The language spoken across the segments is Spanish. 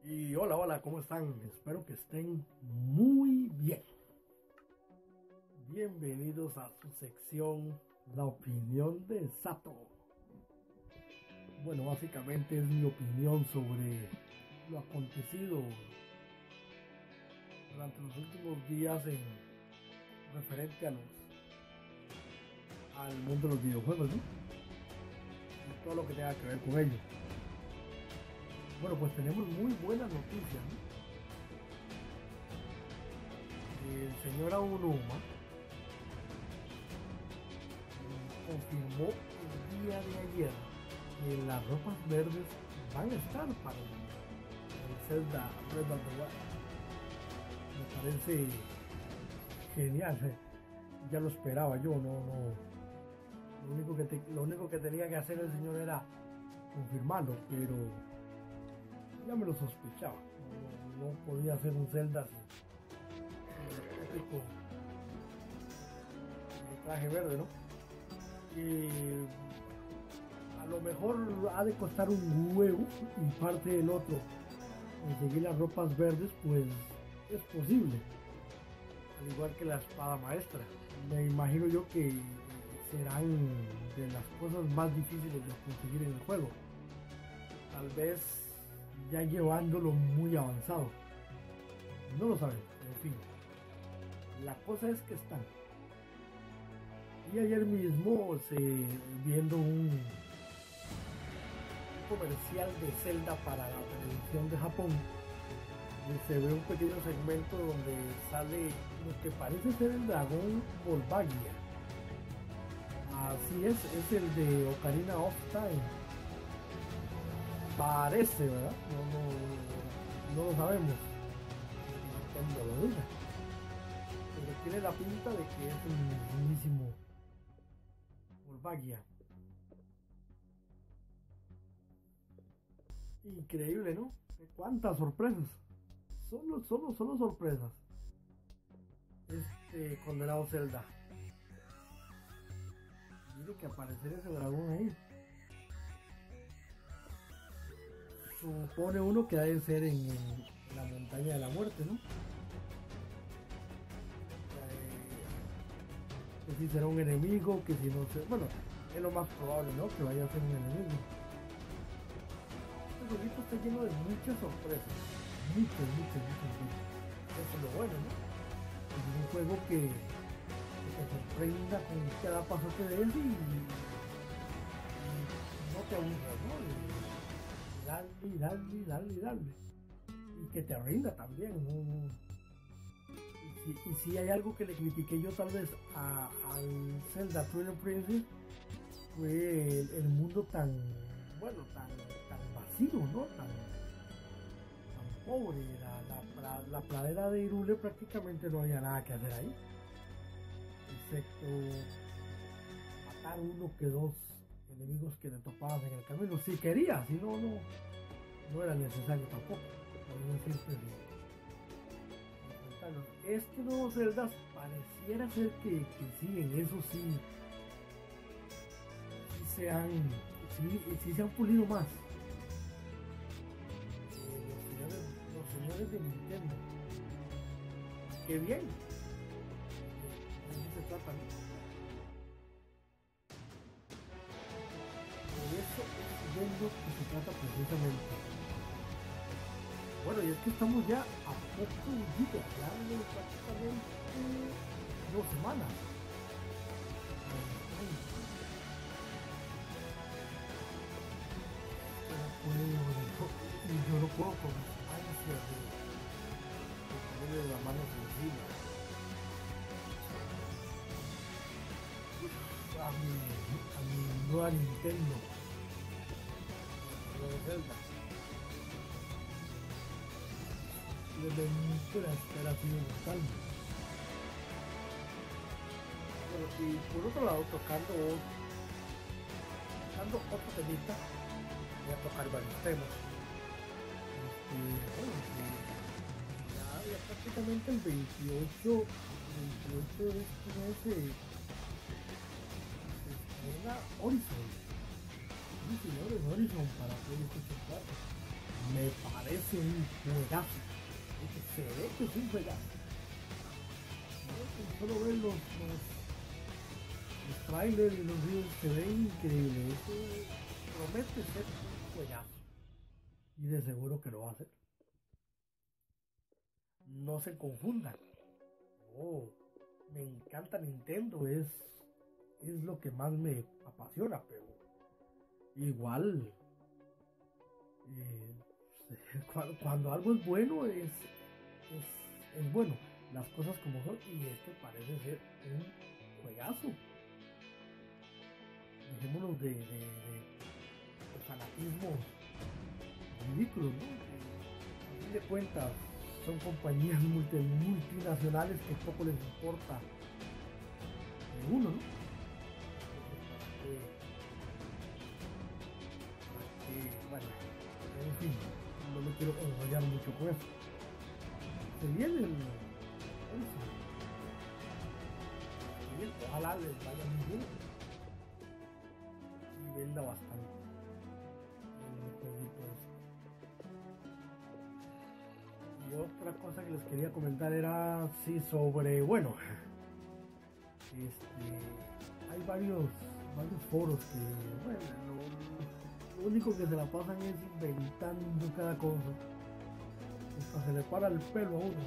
Y hola, hola, ¿cómo están? Espero que estén muy bien. Bienvenidos a su sección La opinión de Sato. Bueno, básicamente es mi opinión sobre lo acontecido durante los últimos días en referente al mundo de los videojuegos, ¿no? Y todo lo que tenga que ver con ello. Bueno, pues tenemos muy buenas noticias, ¿no? El señor Aonuma confirmó el día de ayer que las ropas verdes van a estar para el Zelda Breath of the Wild. Me parece genial, ya lo esperaba yo, lo único que tenía que hacer el señor era confirmarlo, pero ya me lo sospechaba, no podía hacer un Zelda sin el típico traje verde, ¿no? Y a lo mejor ha de costar un huevo y parte del otro conseguir las ropas verdes, pues es posible, al igual que la espada maestra. Me imagino yo que serán de las cosas más difíciles de conseguir en el juego, tal vez ya llevándolo muy avanzado, no lo sabemos, en fin, la cosa es que están. Y ayer mismo viendo un comercial de Zelda para la televisión de Japón, se ve un pequeño segmento donde sale lo que parece ser el dragón Volvagia. Así es el de Ocarina of Time. Parece, ¿verdad? No lo sabemos. Cuando lo diga. Pero tiene la pinta de que es un mismísimo Volvagia. Increíble, ¿no? ¿Cuántas sorpresas? Solo sorpresas. Este condenado Zelda. Tiene que aparecer ese dragón ahí. Supone uno que ha de ser en la montaña de la muerte, ¿no? Que si será un enemigo, que si no sé. Bueno, es lo más probable, ¿no? Que vaya a ser un enemigo. Este jueguito está lleno de muchas sorpresas. Muchas. Eso es lo bueno, ¿no? Es un juego que te sorprenda con cada paso que des y no te aburras, ¿no? Y darle. Y que te rinda también, ¿no? Y si hay algo que le critiqué yo tal vez al Zelda Twilight Princess fue el mundo tan vacío, ¿no? Tan pobre. La pradera de Hyrule prácticamente no había nada que hacer ahí, excepto matar uno que dos enemigos que te topabas en el camino. Si querías, si no era necesario tampoco. Podemos decir que este nuevo Zelda pareciera ser que sí, en eso sí se han pulido más. Los señores de Nintendo. Qué bien. De eso se trata, ¿no? De eso es de lo que se trata precisamente. Bueno, y es que estamos ya a pocos días, ya de prácticamente 2 semanas. Y yo no puedo con ansias de ponerle las manos encima. A mi nueva Nintendo, nueva Zelda. Desde mucho la espera ha sido brutal. Pero y por otro lado, tocando otro temita, voy a tocar varios temas. Bueno, ya prácticamente el 28 de este mes se estrena Horizon. Sí, señores, Horizon para PlayStation 4. me parece un juegazo. Se ve que es un juegazo. ¿No? Solo ver los trailers y los videos se ven increíbles. Eso promete ser un juegazo. Y de seguro que lo va a hacer. No se confundan. Oh, me encanta Nintendo, es lo que más me apasiona, pero igual eh, cuando algo es bueno es bueno, las cosas como son, y este parece ser un juegazo. Dejémonos de fanatismos ridículos, ¿no? A fin de cuentas son compañías multinacionales que poco les importa uno, ¿no? Bueno, en fin, no me quiero enrollar mucho con eso. Se viene el 11. Ojalá les vaya muy bien y venda bastante el jueguito este. Y otra cosa que les quería comentar era sobre, bueno, hay varios foros que, bueno, lo único que se la pasan es inventando cada cosa. Hasta se le para el pelo a uno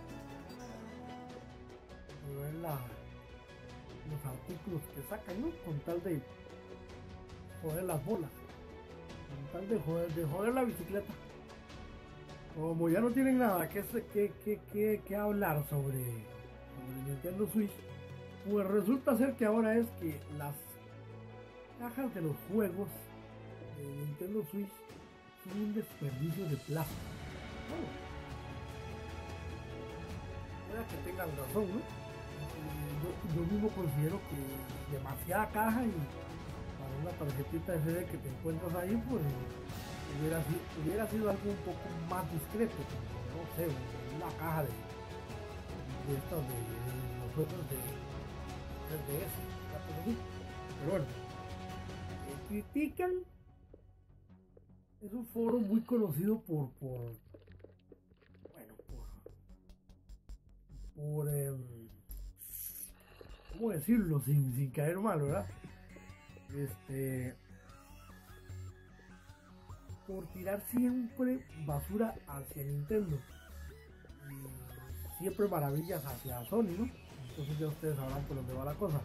de ver los artículos que sacan, ¿no? Con tal de joder las bolas, con tal de joder la bicicleta. Como ya no tienen nada que hablar sobre Nintendo Switch, pues resulta ser que ahora es que las cajas de los juegos de Nintendo Switch son un desperdicio de plástico. Bueno, puede que tengan razón, ¿no? Yo mismo considero que demasiada caja, y para una tarjetita SD que te encuentras ahí, pues hubiera sido algo un poco más discreto, como, no sé, una caja de estos de los juegos de 3DS, pero bueno, critican. Es un foro muy conocido por ¿cómo decirlo sin caer mal, verdad? Por tirar siempre basura hacia Nintendo y siempre maravillas hacia Sony, ¿no? Entonces ya ustedes sabrán por dónde va la cosa.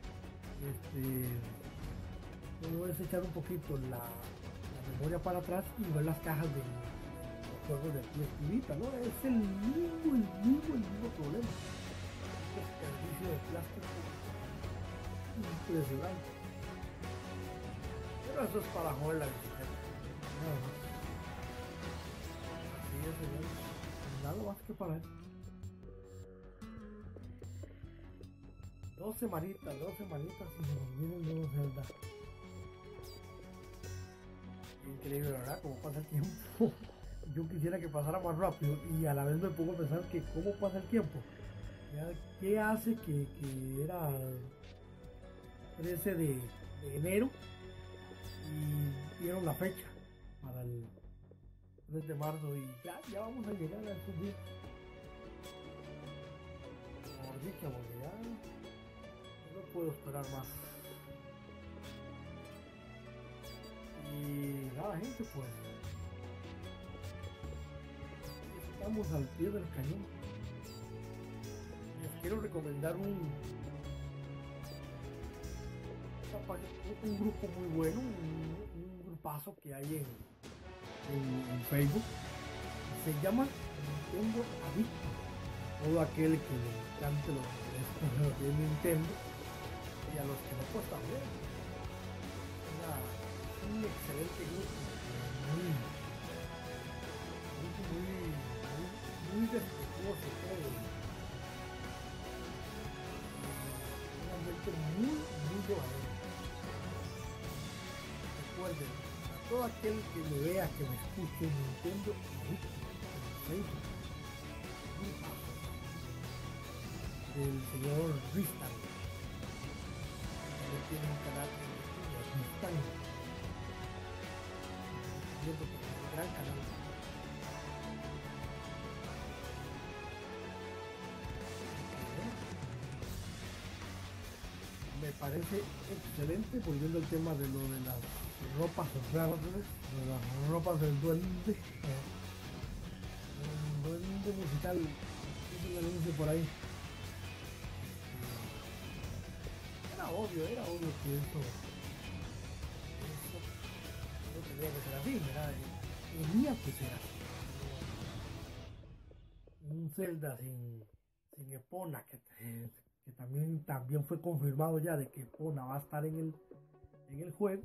Uno es echar un poquito la memoria para atrás y ver las cajas de los juegos de PSP Vita, ¿no? Es el mismo problema. Desperdicio de plástico impresionante. Pero eso es para joder la bicicleta. Así es, señores. Nada más que para eso. 2 semanitas y se nos viene el nuevo Zelda. Increíble, ¿verdad? Cómo pasa el tiempo. Yo quisiera que pasara más rápido, y a la vez me pongo a pensar que cómo pasa el tiempo. ¿Qué hace que era 13 de enero y dieron la fecha para el 3 de marzo, y ya vamos a llegar a estos días? Por dicha, porque ya no puedo esperar más. Y nada, gente, pues estamos al pie del cañón. Les quiero recomendar un grupo muy bueno, un grupazo que hay en Facebook. Se llama Nintendo Adicto. Todo aquel que le encante los de Nintendo, y a los que no, pues también. Un excelente grupo, muy respetuoso todo, un ambiente muy llevadero. Recuerden, a todo aquel que me vea, que me escuche, Nintendo Adicto en Facebook, del señor Ristan, que tiene un canal en Ristan, un gran canal. parece excelente, volviendo al tema de lo de las ropas verdes, de las ropas del duende. Un duende musical, hizo un anuncio por ahí. Era obvio que eso no tenía que ser así, ¿verdad? Tenía que ser así. Un Zelda sin Epona, que también fue confirmado ya de que Epona va a estar en el juego,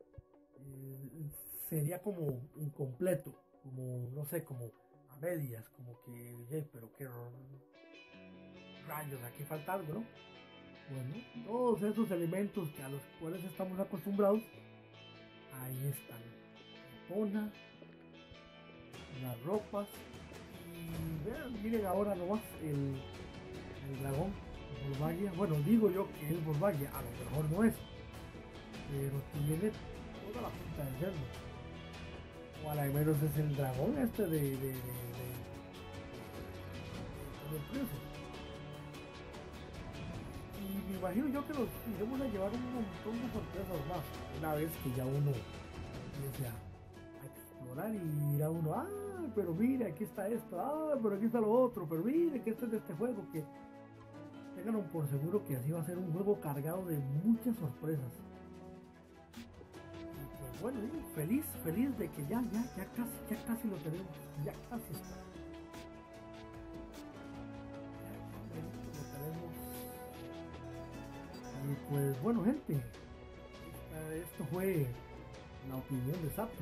sería como incompleto, como, no sé, como a medias, como que, pero qué rayos, aquí falta algo, ¿no? Bueno, todos esos elementos a los cuales estamos acostumbrados, ahí están. Epona, las ropas, y vean, miren ahora nomás el dragón, Volvagia. Bueno, digo yo que es Volvagia, a lo mejor no es, pero tiene toda la pinta de serlo. O a la menos es el dragón este de Príncipe. Y me imagino yo que los iremos a llevar un montón de sorpresas más, una vez que ya uno empiece a explorar y dirá uno, pero mire, aquí está esto, pero aquí está lo otro, pero mire que esto es de este juego, que tengan por seguro que así va a ser un juego cargado de muchas sorpresas. Y pues bueno, feliz de que ya casi lo tenemos, ya casi está. Y pues bueno, gente, esto fue la opinión de Sato.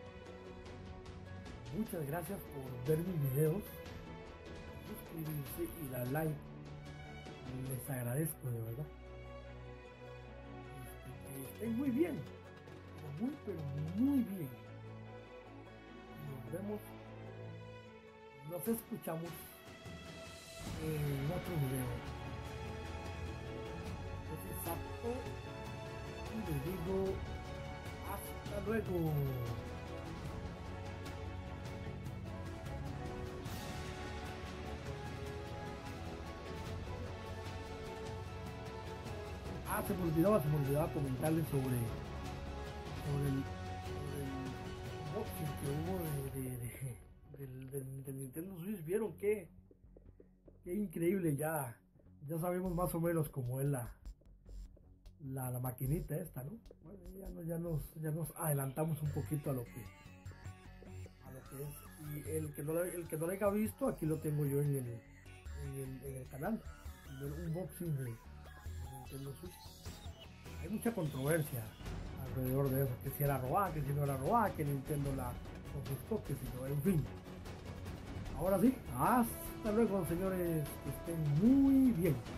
Muchas gracias por ver mis videos, suscribirse y dar like. Les agradezco de verdad. Que estén muy bien, pero muy bien. Nos vemos, nos escuchamos en otro video. Exacto, y les digo hasta luego. Se me olvidaba comentarles sobre el unboxing que hubo del Nintendo Switch. Vieron qué increíble, ya sabemos más o menos cómo es la maquinita esta, ¿no? Bueno, ya nos adelantamos un poquito a lo que es. Y el que no lo haya visto, aquí lo tengo yo en el canal, el unboxing de Nintendo Switch. Hay mucha controversia alrededor de eso, que si era robada, que si no era robada, que Nintendo la confiscó, que si no, en fin. Ahora sí, hasta luego, señores, que estén muy bien.